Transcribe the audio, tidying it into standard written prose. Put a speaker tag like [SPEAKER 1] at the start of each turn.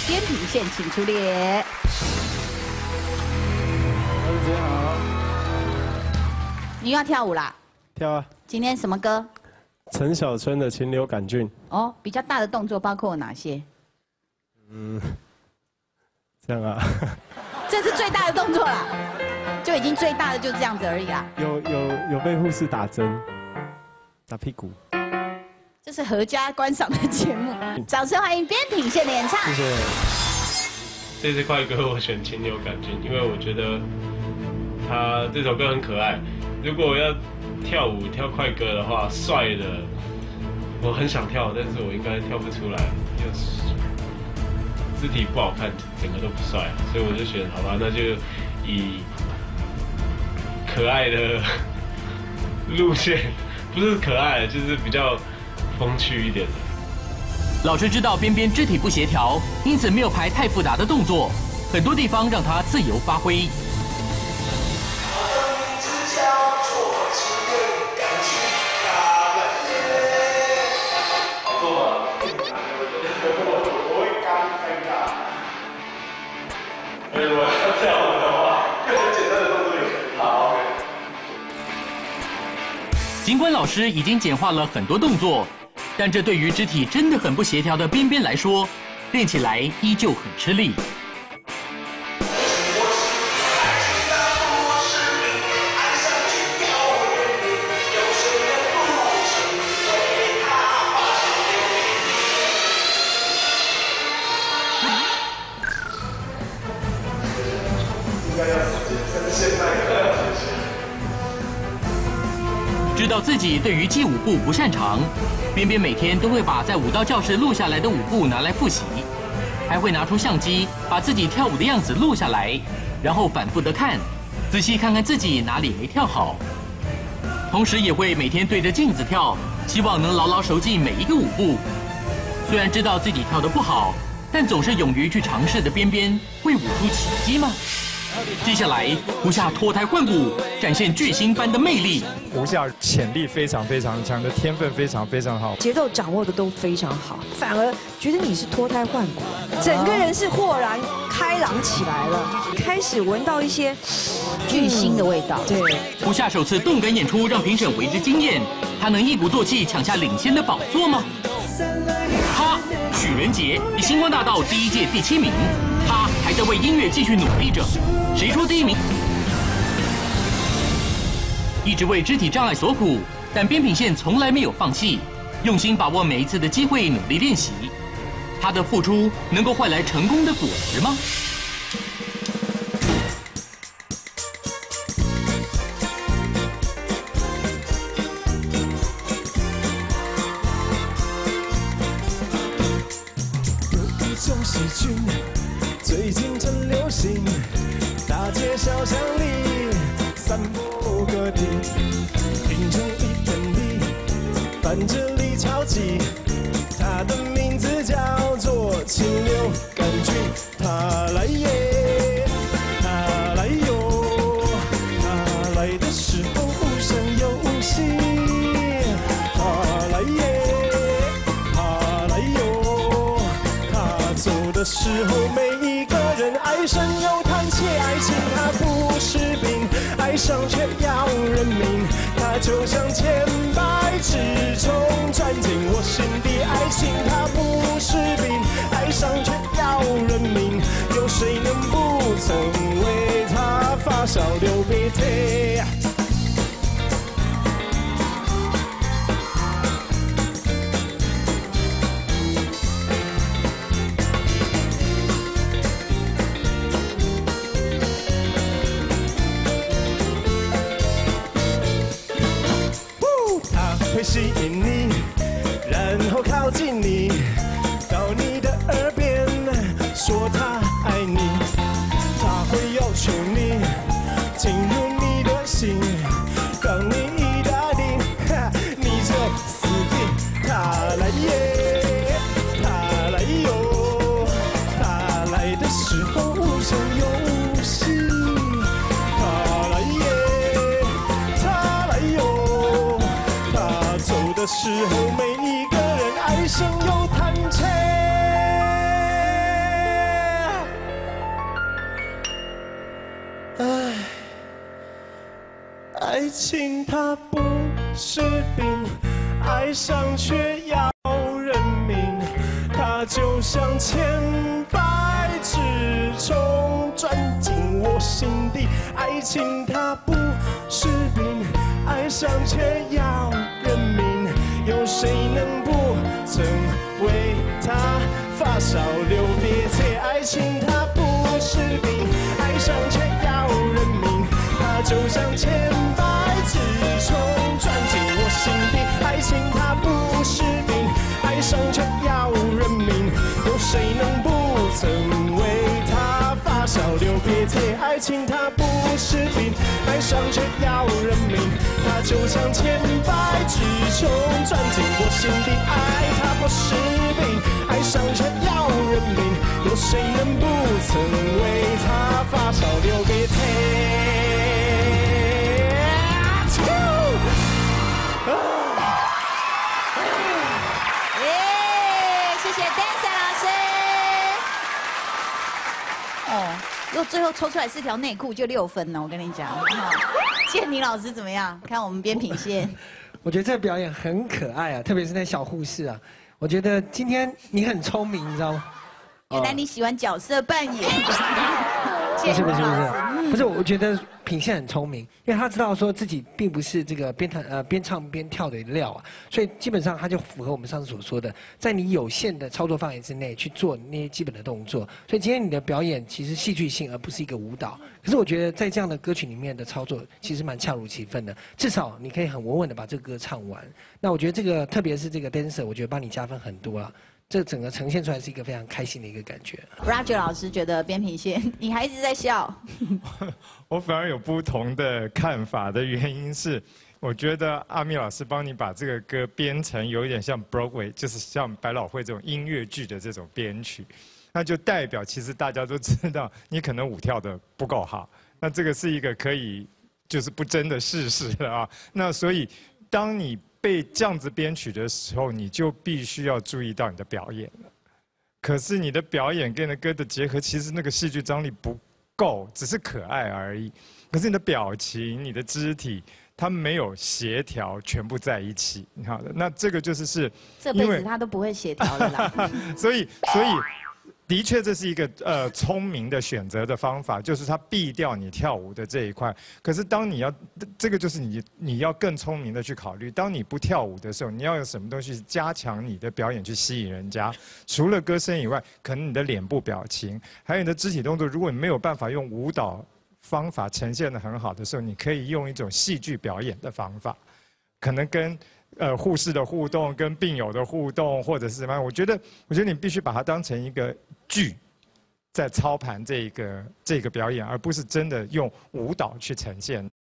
[SPEAKER 1] 边品线，请出列。
[SPEAKER 2] 大家好，
[SPEAKER 1] 你又要跳舞啦？
[SPEAKER 2] 跳啊！
[SPEAKER 1] 今天什么歌？
[SPEAKER 2] 陈小春的《禽流感菌》。
[SPEAKER 1] 哦，比较大的动作包括哪些？
[SPEAKER 2] 这样啊。
[SPEAKER 1] 这是最大的动作啦，就已经最大的就这样子而已啦。
[SPEAKER 2] 有被护士打针，打屁股。
[SPEAKER 1] 这是合家观赏的节目，掌声欢迎边品线的演唱。
[SPEAKER 2] 谢谢。
[SPEAKER 3] 这支快歌我选《禽流感菌》，因为我觉得他这首歌很可爱。如果要跳舞跳快歌的话，帅的我很想跳，但是我应该跳不出来，肢体不好看，整个都不帅，所以我就选好吧，那就以可爱的路线，不是可爱，就是比较风趣一点的。
[SPEAKER 4] 老师知道边边肢体不协调，因此没有排太复杂的动作，很多地方让他自由发挥。
[SPEAKER 3] 如果要跳舞的话，很简单的动作也可以。好。
[SPEAKER 4] 尽管老师已经简化了很多动作，但这对于肢体真的很不协调的边边来说，练起来依旧很吃力。知道自己对于记舞步不擅长，边边每天都会把在舞蹈教室录下来的舞步拿来复习，还会拿出相机把自己跳舞的样子录下来，然后反复的看，仔细看看自己哪里没跳好。同时也会每天对着镜子跳，希望能牢牢熟记每一个舞步。虽然知道自己跳得不好，但总是勇于去尝试的边边，会舞出奇迹吗？接下来，胡夏脱胎换骨，展现巨星般的魅力。
[SPEAKER 5] 胡夏潜力非常非常强，的天分非常非常好，
[SPEAKER 6] 节奏掌握的都非常好，反而觉得你是脱胎换骨，整个人是豁然开朗起来了，开始闻到一些
[SPEAKER 1] 巨星的味道。
[SPEAKER 6] 对，
[SPEAKER 4] 胡夏首次动感演出让评审为之惊艳，他能一鼓作气抢下领先的宝座吗？他，许仁杰，以星光大道第1届第7名，他还在为音乐继续努力着。谁说第1名？一直为肢体障碍所苦，但边品线从来没有放弃，用心把握每一次的机会，努力练习。他的付出能够换来成功的果实吗？
[SPEAKER 7] 有一种细菌，最近正流行，大街小巷里散播各地，品种一点力，反着力敲击，它的名字叫做禽流感菌。它来耶，它来哟，它来的时候无声又无息，它来耶，它来哟，它走的时候每一个人唉声又叹气，爱情它不是病，爱上却要人命，它就像千百只虫钻进我心底，爱情它不是病，爱上却要人命，有谁能不曾为它发烧流鼻涕？会吸引你，然后靠近你，到你的耳边说他爱你，他会要求你进入你的心，让你意大利，你就死定。他来耶，他来哟，他来的时候无声又无息，他来耶，他来哟。走的时候，每一个人唉声又叹气。 爱情它不是病，爱上却要人命，它就像千百只虫钻进我心底。爱情它不是病，爱上却要人命，有谁能不曾为他发烧流鼻涕？爱情它不是病，爱上却要人命，它就像千百只虫钻进我心底。爱情它不是病，爱上却要人命，有谁能不曾为他发烧流鼻涕？爱情它不是病，爱上却要人命，它就像千百只虫钻进我心底。爱它不是病，爱上却要人命，有谁能不曾为他发烧流鼻涕？
[SPEAKER 1] 谢谢 Dancer 老师。哦，如果最后抽出来是条内裤，就6分了。我跟你讲，建宁老师怎么样？看我们边品线。
[SPEAKER 8] 我觉得这个表演很可爱啊，特别是那小护士啊。我觉得今天你很聪明，你知道吗？
[SPEAKER 1] 原来你喜欢角色扮演。
[SPEAKER 8] 不是，我觉得品线很聪明，因为他知道说自己并不是这个边唱边跳的料啊，所以基本上他就符合我们上次所说的，在你有限的操作范围之内去做那些基本的动作。所以今天你的表演其实戏剧性，而不是一个舞蹈。可是我觉得在这样的歌曲里面的操作其实蛮恰如其分的，至少你可以很稳稳的把这个歌唱完。那我觉得这个特别是这个 dancer， 我觉得帮你加分很多了。这整个呈现出来是一个非常开心的一个感觉。
[SPEAKER 1] Roger 老师觉得边品线，你还一直在笑。
[SPEAKER 5] 我反而有不同的看法的原因是，我觉得阿密老师帮你把这个歌编成有一点像 Broadway， 就是像百老汇这种音乐剧的这种编曲，那就代表其实大家都知道你可能舞跳的不够好，那这个是一个可以就是不争的事实了啊。那所以当你被这样子编曲的时候，你就必须要注意到你的表演了。可是你的表演跟你的歌的结合，其实那个戏剧张力不够，只是可爱而已。可是你的表情、你的肢体，它没有协调全部在一起。好的，那这个就是
[SPEAKER 1] 这辈子他都不会协调的啦。
[SPEAKER 5] 所以。的确，这是一个聪明的选择的方法，就是它避掉你跳舞的这一块。可是当你要这个就是你要更聪明的去考虑，当你不跳舞的时候，你要有什么东西加强你的表演去吸引人家？除了歌声以外，可能你的脸部表情，还有你的肢体动作，如果你没有办法用舞蹈方法呈现得很好的时候，你可以用一种戏剧表演的方法，可能跟护士的互动、跟病友的互动，或者是什么样？我觉得你必须把它当成一个剧，在操盘这个表演，而不是真的用舞蹈去呈现。